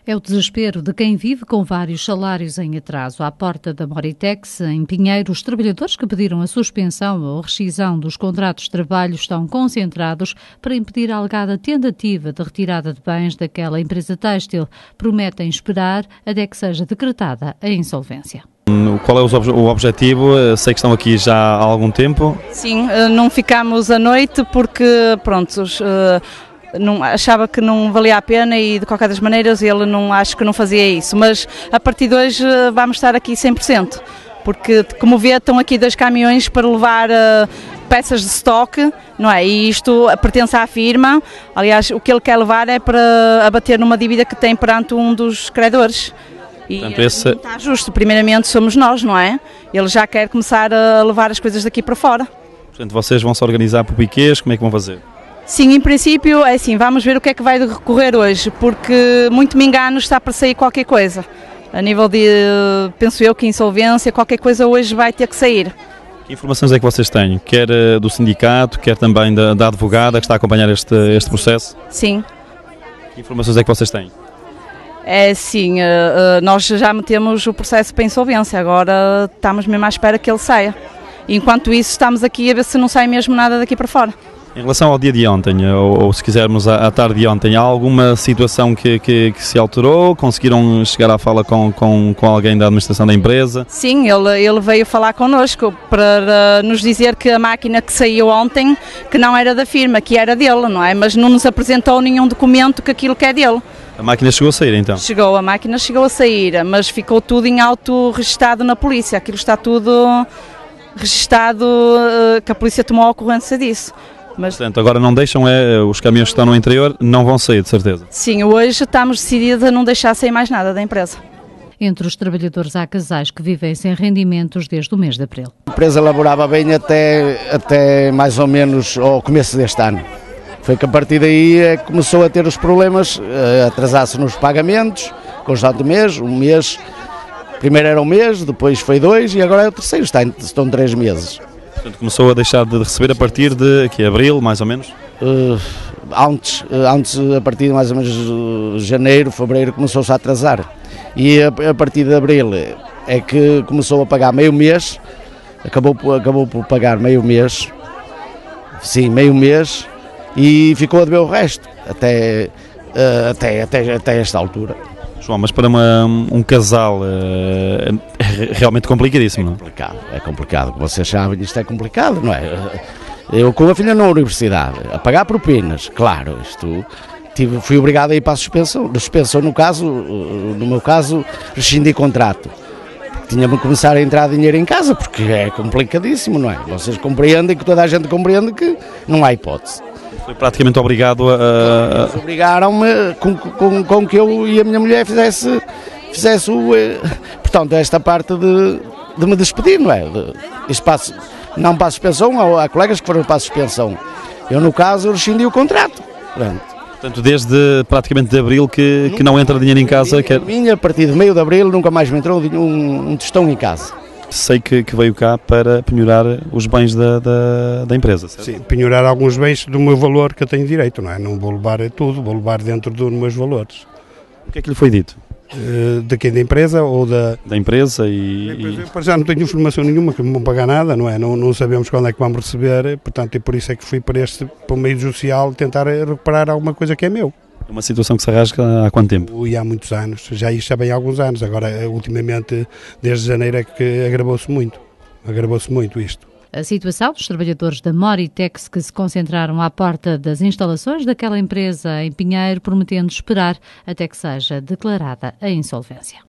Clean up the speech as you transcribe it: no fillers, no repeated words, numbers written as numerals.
É o desespero de quem vive com vários salários em atraso. À porta da Moritex, em Pinheiro, os trabalhadores que pediram a suspensão ou rescisão dos contratos de trabalho estão concentrados para impedir a alegada tentativa de retirada de bens daquela empresa têxtil. Prometem esperar até que seja decretada a insolvência. Qual é o objetivo? Sei que estão aqui já há algum tempo. Sim, não ficámos à noite porque, não, achava que não valia a pena e de qualquer das maneiras ele acho que não fazia isso, mas a partir de hoje vamos estar aqui 100%, porque como vê estão aqui 2 caminhões para levar peças de estoque, não é? E isto pertence à firma, aliás o que ele quer levar é para abater numa dívida que tem perante um dos credores. E portanto, não está justo, primeiramente somos nós, não é? Ele já quer começar a levar as coisas daqui para fora. Portanto, vocês vão se organizar por piquês, como é que vão fazer? Sim, em princípio é assim, vamos ver o que é que vai decorrer hoje, porque muito me engano está para sair qualquer coisa. A nível de, penso eu que insolvência, qualquer coisa hoje vai ter que sair. Que informações é que vocês têm? Quer do sindicato, quer também da advogada que está a acompanhar este processo? Sim. Que informações é que vocês têm? É sim, nós já metemos o processo para insolvência, agora estamos mesmo à espera que ele saia. Enquanto isso estamos aqui a ver se não sai mesmo nada daqui para fora. Em relação ao dia de ontem, ou se quisermos à tarde de ontem, há alguma situação que se alterou? Conseguiram chegar à fala com alguém da administração da empresa? Sim, ele veio falar connosco para nos dizer que a máquina que saiu ontem, que não era da firma, que era dele, não é? Mas não nos apresentou nenhum documento que aquilo que é dele. A máquina chegou a sair então? A máquina chegou a sair, mas ficou tudo em auto registado na polícia, aquilo está tudo registado, que a polícia tomou a ocorrência disso. Mas, portanto, agora não deixam, os caminhões que estão no interior não vão sair, de certeza? Sim, hoje estamos decididos a não deixar sair mais nada da empresa. Entre os trabalhadores há casais que vivem sem rendimentos desde o mês de abril. A empresa laborava bem até mais ou menos ao começo deste ano. Foi que a partir daí começou a ter os problemas, atrasar-se nos pagamentos, constante mês, um mês, primeiro era um mês, depois foi 2 e agora é o terceiro, estão 3 meses. Portanto, começou a deixar de receber a partir de abril, mais ou menos? Antes, a partir de mais ou menos janeiro, fevereiro, começou-se a atrasar. E a partir de abril é que começou a pagar meio mês, acabou por pagar meio mês, sim, meio mês, e ficou a dever o resto, até esta altura. João, mas para um casal é realmente complicadíssimo, não é? É complicado, vocês sabem, isto é complicado, não é? Eu com a filha na universidade, a pagar propinas, claro, fui obrigado a ir para a suspensão no meu caso, rescindi contrato. Tinha-me que começar a entrar dinheiro em casa, porque é complicadíssimo, não é? Vocês compreendem, que toda a gente compreende que não há hipótese. Foi praticamente obrigado a... Eles obrigaram-me com que eu e a minha mulher fizesse portanto, esta parte de me despedir, não é? Não para a suspensão, há colegas que foram para a suspensão. Eu, no caso, rescindi o contrato. Portanto, desde praticamente de abril que não entra dinheiro em casa. A partir de meio de abril nunca mais me entrou um tostão em casa. Sei que veio cá para penhorar os bens da empresa, certo? Sim, penhorar alguns bens do meu valor que eu tenho direito, não é? Não vou levar tudo, vou levar dentro dos meus valores. O que é que lhe foi dito? De quem? Da empresa ou da... Da empresa Para já não tenho informação nenhuma, que não vão pagar nada, não é? Não sabemos quando é que vamos receber, portanto, e por isso é que fui para o meio judicial tentar recuperar alguma coisa que é meu. É uma situação que se arrasca há quanto tempo? Há muitos anos, isto já bem há alguns anos, agora ultimamente desde janeiro é que agravou-se muito isto. A situação dos trabalhadores da Moritex que se concentraram à porta das instalações daquela empresa em Pinheiro, prometendo esperar até que seja declarada a insolvência.